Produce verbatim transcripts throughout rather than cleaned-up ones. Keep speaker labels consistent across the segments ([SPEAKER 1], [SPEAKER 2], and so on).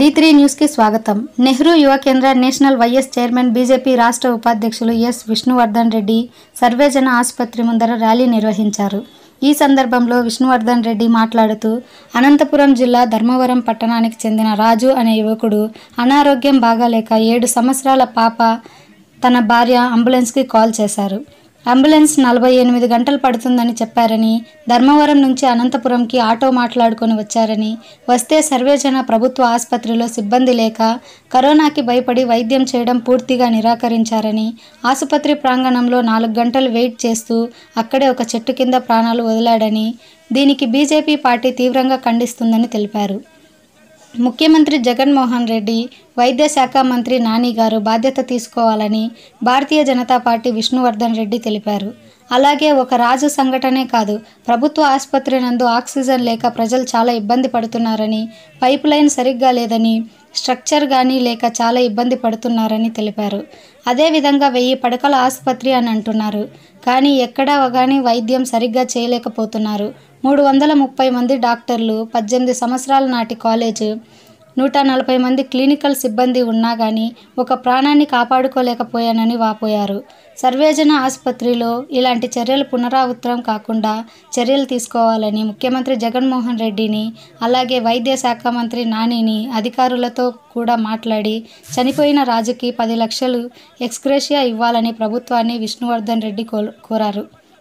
[SPEAKER 1] V three news కి స్వాగతం. నెహ్రూ యువ కేంద్ర నేషనల్ వైఎస్ చైర్మన్ బీజేపీ రాష్ట్ర ఉపాధ్యక్షులు ఎస్ విష్ణువర్ధన్ రెడ్డి సర్వేజన ఆసుపత్రి ముందర ర్యాలీ నిర్వహించారు. ఈ సందర్భంలో విష్ణువర్ధన్ రెడ్డి మాట్లాడుతూ అనంతపురం జిల్లా ధర్మవరం పట్టణానికి చెందిన రాజు అనే యువకుడు అనారోగ్యం బాగాలేక ఏడు సంవత్సరాల పాప తన భార్య అంబులెన్స్కి కాల్ చేశారు. అంబులెన్స్ నలభై ఎనిమిది గంటలు పడుతుందని చెప్పారని, ధర్మవరం నుంచి అనంతపురంకి ఆటో మాట్లాడుకొని వచ్చారని, వస్తే సర్వేజన ప్రభుత్వ ఆసుపత్రిలో సిబ్బంది లేక కరోనాకి భయపడి వైద్యం చేయడం పూర్తిగా నిరాకరించారని, ఆసుపత్రి ప్రాంగణంలో నాలుగు గంటలు వెయిట్ చేస్తూ అక్కడే ఒక చెట్టు కింద ప్రాణాలు వదిలాడని, దీనికి బీజేపీ పార్టీ తీవ్రంగా ఖండిస్తుందని తెలిపారు. ముఖ్యమంత్రి జగన్మోహన్ రెడ్డి, వైద్య శాఖ మంత్రి నాని గారు బాధ్యత తీసుకోవాలని భారతీయ జనతా పార్టీ విష్ణువర్ధన్ రెడ్డి తెలిపారు. అలాగే ఒక రాజు సంఘటనే కాదు, ప్రభుత్వ ఆసుపత్రి నందు ఆక్సిజన్ లేక ప్రజలు చాలా ఇబ్బంది పడుతున్నారని, పైప్ లైన్ సరిగ్గా లేదని, స్ట్రక్చర్ కానీ లేక చాలా ఇబ్బంది పడుతున్నారని తెలిపారు. అదేవిధంగా వెయ్యి పడకల ఆసుపత్రి అని అంటున్నారు, కానీ ఎక్కడా కానీ వైద్యం సరిగ్గా చేయలేకపోతున్నారు. మూడు వందల ముప్పై మంది డాక్టర్లు, పద్దెనిమిది సంవత్సరాల నాటి కాలేజ్, నూట నలభై మంది క్లినికల్ సిబ్బంది ఉన్నా కానీ ఒక ప్రాణాన్ని కాపాడుకోలేకపోయానని వాపోయారు. సర్వేజన ఆసుపత్రిలో ఇలాంటి చర్యలు పునరావృతం కాకుండా చర్యలు తీసుకోవాలని ముఖ్యమంత్రి జగన్మోహన్ రెడ్డిని, అలాగే వైద్య శాఖ మంత్రి నానిని అధికారులతో కూడా మాట్లాడి చనిపోయిన రాజుకి పది లక్షలు ఎక్స్గ్రేషియా ఇవ్వాలని ప్రభుత్వాన్ని విష్ణువర్ధన్ రెడ్డి కోరారు.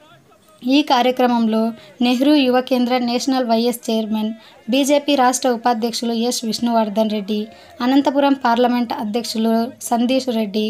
[SPEAKER 1] ఈ కార్యక్రమంలో నెహ్రూ యువ కేంద్ర నేషనల్ వైఎస్ చైర్మన్, బీజేపీ రాష్ట్ర ఉపాధ్యక్షులు ఎస్ విష్ణువర్ధన్ రెడ్డి, అనంతపురం పార్లమెంట్ అధ్యక్షులు సందీష్ రెడ్డి,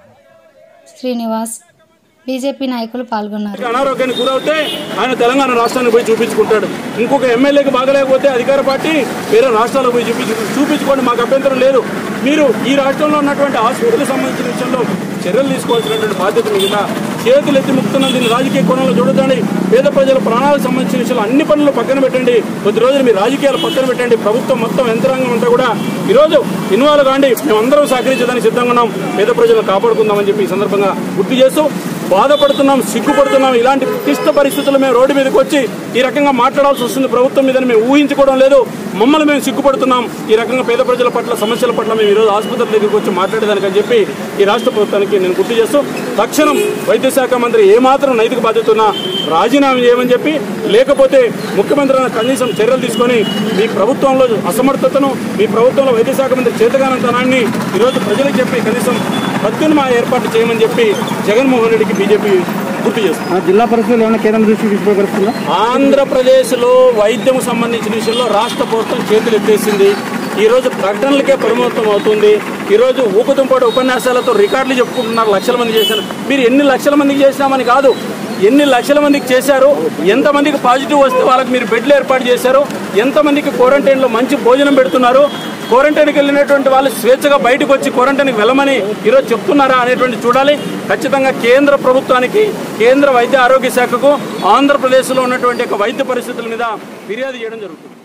[SPEAKER 1] శ్రీనివాస్, బీజేపీ నాయకులు పాల్గొన్నారు.
[SPEAKER 2] అనారోగ్యానికి గురవుతే ఆయన తెలంగాణ రాష్ట్రానికి పోయి చూపించుకుంటాడు. ఇంకొక ఎమ్మెల్యేకి బాగలేకపోతే అధికార పార్టీ వేరే రాష్ట్రాలకు పోయి చూపించు చూపించుకోండి మాకు అభ్యంతరం లేదు. మీరు ఈ రాష్ట్రంలో ఉన్నటువంటి ఆసుపత్రులకు సంబంధించిన విషయంలో చర్యలు తీసుకోవాల్సినటువంటి బాధ్యత మిగతా చేతులు ఎత్తి ముక్తున్న దీన్ని రాజకీయ కోణంలో చూడదండి. పేద ప్రజల ప్రాణాలకు సంబంధించిన విషయాలు అన్ని పనులు పక్కన పెట్టండి. కొద్ది రోజులు మీ రాజకీయాలు పక్కన పెట్టండి. ప్రభుత్వం మొత్తం యంత్రాంగం అంతా కూడా ఈరోజు ఇన్వాల్వ్ కాండి. మేము అందరం సహకరించడానికి సిద్ధంగా ఉన్నాం. పేద ప్రజలను కాపాడుకుందామని చెప్పి ఈ సందర్భంగా గుర్తు చేస్తూ బాధపడుతున్నాం, సిగ్గుపడుతున్నాం. ఇలాంటి క్లిష్ట పరిస్థితులు మేము రోడ్డు మీదకి వచ్చి ఈ రకంగా మాట్లాడాల్సి వస్తుంది ప్రభుత్వం మీదని మేము ఊహించుకోవడం లేదు. మమ్మల్ని మేము సిగ్గుపడుతున్నాం. ఈ రకంగా పేద ప్రజల పట్ల, సమస్యల పట్ల మేము ఈరోజు ఆసుపత్రి దగ్గరికి వచ్చి మాట్లాడేదానికని చెప్పి ఈ రాష్ట్ర ప్రభుత్వానికి నేను గుర్తు చేస్తూ తక్షణం వైద్య శాఖ మంత్రి ఏమాత్రం నైతిక బాధ్యత ఉన్నా రాజీనామా చేయమని చెప్పి, లేకపోతే ముఖ్యమంత్రి కనీసం చర్యలు తీసుకొని మీ ప్రభుత్వంలో అసమర్థతను, మీ ప్రభుత్వంలో వైద్య శాఖ మంత్రి చేతగానంతనాన్ని ఈరోజు ప్రజలకు చెప్పి కనీసం ప్రత్యున్మా ఏర్పాటు చేయమని చెప్పి జగన్మోహన్ రెడ్డికి బీజేపీ గుర్తు చేస్తుంది. జిల్లా పరిస్థితులు ఏమైనా కేంద్రం దృష్టికి తీసుకువస్తుందా? ఆంధ్రప్రదేశ్లో వైద్యం సంబంధించిన విషయంలో రాష్ట్ర ప్రభుత్వం చేతులు ఎత్తేసింది. ఈరోజు ప్రకటనలకే పరిమితం అవుతుంది. ఈరోజు ఊకుతుంపాటు ఉపన్యాసాలతో రికార్డులు చెప్పుకుంటున్నారు. లక్షల మంది చేశారు. మీరు ఎన్ని లక్షల మందికి చేసినామని కాదు, ఎన్ని లక్షల మందికి చేశారు, ఎంతమందికి పాజిటివ్ వస్తే వాళ్ళకి మీరు బెడ్లు ఏర్పాటు చేశారు, ఎంతమందికి క్వారంటైన్లో మంచి భోజనం పెడుతున్నారు, క్వారంటైన్కి వెళ్ళినటువంటి వాళ్ళు స్వేచ్ఛగా బయటకు వచ్చి క్వారంటైన్కి వెళ్ళమని ఈరోజు చెప్తున్నారా అనేటువంటి చూడాలి. ఖచ్చితంగా కేంద్ర ప్రభుత్వానికి, కేంద్ర వైద్య ఆరోగ్య శాఖకు ఆంధ్రప్రదేశ్లో ఉన్నటువంటి వైద్య పరిస్థితుల మీద ఫిర్యాదు చేయడం జరుగుతుంది.